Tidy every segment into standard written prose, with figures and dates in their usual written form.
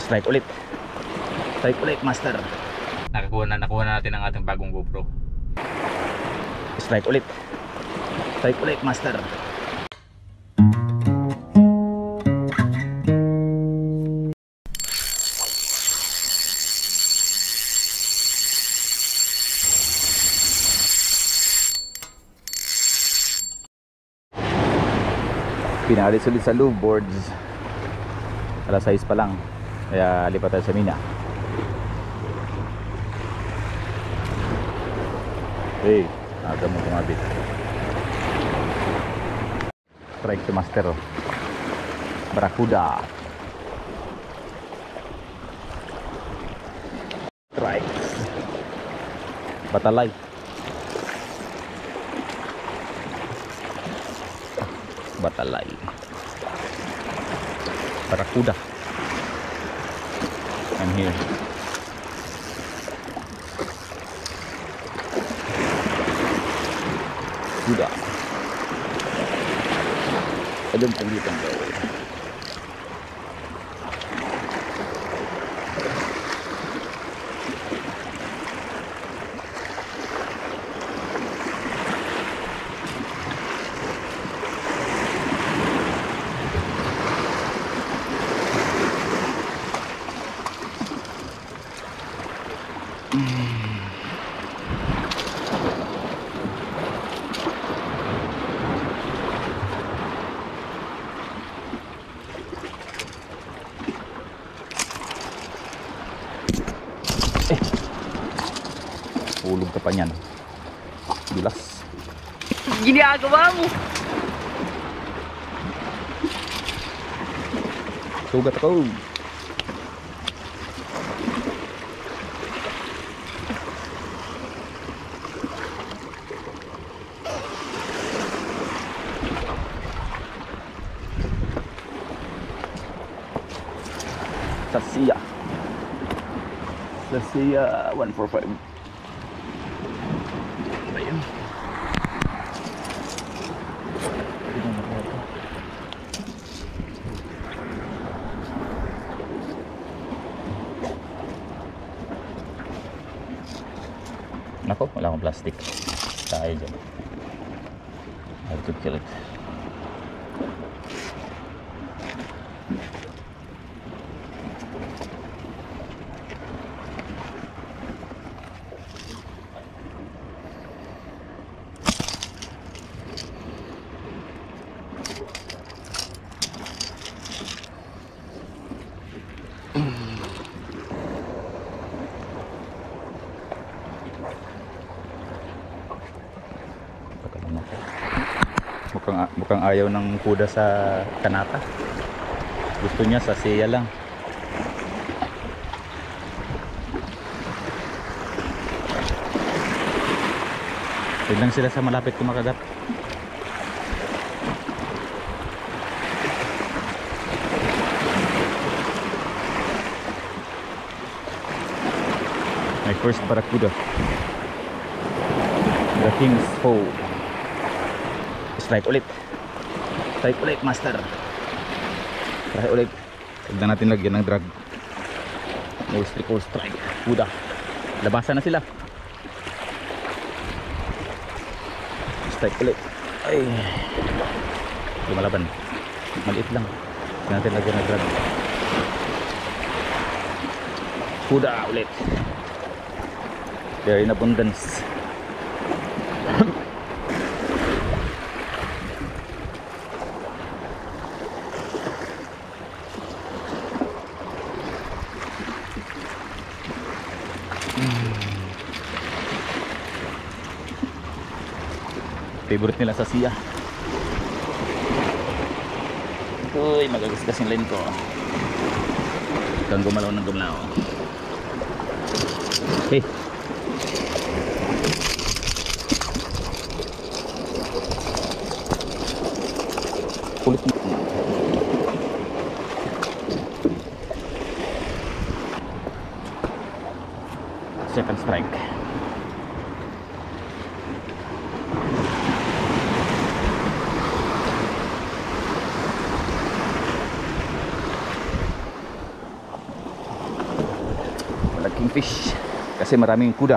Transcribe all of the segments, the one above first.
Strike ulit. Strike ulit, master. Nakuha na natin ang ating bagong GoPro. Strike ulit. Strike ulit, master. Pinalis ulit sa loop boards. Alas 6 pa lang. Kaya lipat tayo sa mina. Hey, aga mo kumabit. Strike to master. Barakuda. Strike. Batalay. Batalay. Barakuda. I'm here. Kuda. Ada penglitan bawah. Hulog ka pa niyan. Bilas. Ginagawa mo. Sugat ako. Sasia. Sasia 145. Ayun. Nako, wala akong plastic. Tayo dyan. I have to kill it. Mukhang ayaw ng kuda sa kanata. Gusto niya sa siya lang. Tignan sila sa malapit kumakagat. My first barakuda. The King's Foe. Strike ulit. Strike ulit, master. Strike ulit. Tignan natin lagyan ng drag. No strike or strike. Kuda. Labasan na sila. Strike ulit. Ay. Lumalaban. Maliit lang. Tignan natin lagyan ng drag. Kuda ulit. They're in abundance. Favorite nila sa siya. Uy, magagasgas yung line ko. Kang gumalaw ng gumalaw. Okay. Kulit mo. Second strike. kingfish kasi maraming kuda.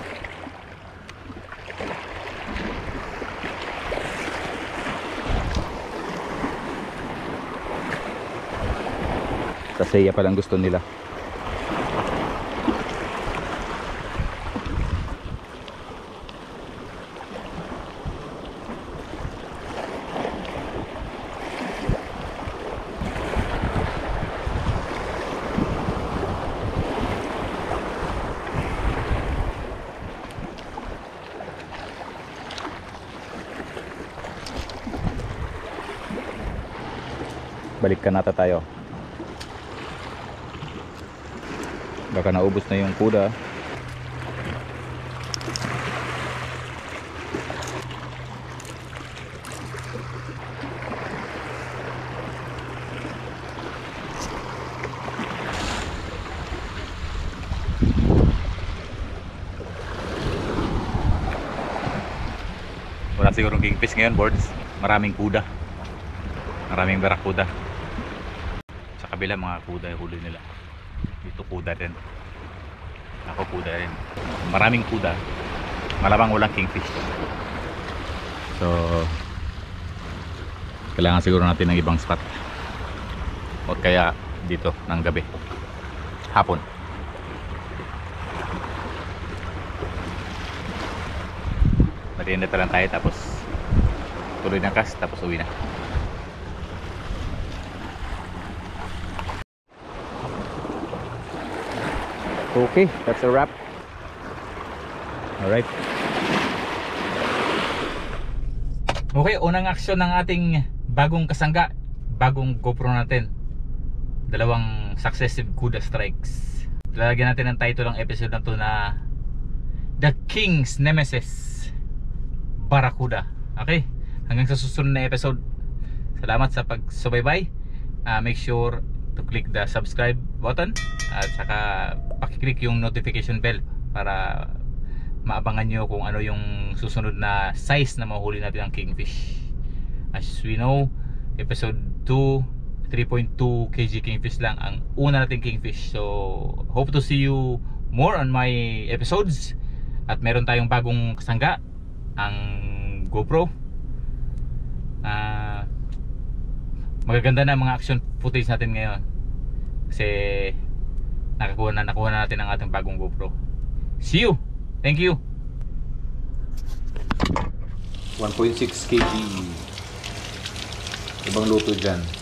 Tasaya palang gusto nila. Balik ka nata tayo. Baka naubos na yung kuda. Wala sigurong kingfish ngayon, boards. Maraming kuda. Maraming barakuda. Sa kabila mga kuda yung huli nila. Dito kuda rin. Ako kuda rin. Maraming kuda. Malamang walang kingfish. So kailangan siguro natin ng ibang spot. O kaya dito ng gabi. Hapon. Merienda lang tayo tapos tuloy ng cast tapos uwi na. Okay, that's a wrap. Alright. Okay, unang aksyon ng ating bagong kasangga, bagong GoPro natin. Dalawang successive kuda strikes. Lalagyan natin ng title ng episode na to na The King's Nemesis, Barracuda. Okay, hanggang sa susunod na episode. Salamat sa pagsubaybay. Make sure to click the subscribe button at saka pakiclick yung notification bell para maabangan nyo kung ano yung susunod na size na mahuli natin ng kingfish. As we know, episode 2, 3.2 kg kingfish lang ang una nating kingfish. So hope to see you more on my episodes. At meron tayong bagong kasangga, ang GoPro. Magaganda na mga action footage natin ngayon kasi nakuha na natin ang ating bagong GoPro. See you! Thank you! 1.6 kg. Ibang luto dyan.